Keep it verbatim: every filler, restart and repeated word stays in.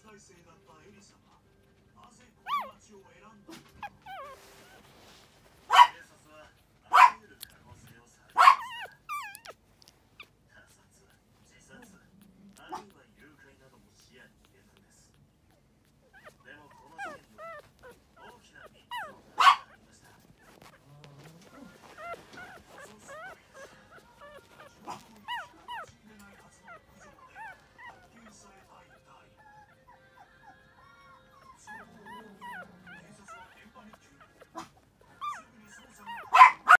体制だったエリサがなぜこの町を選んだのか。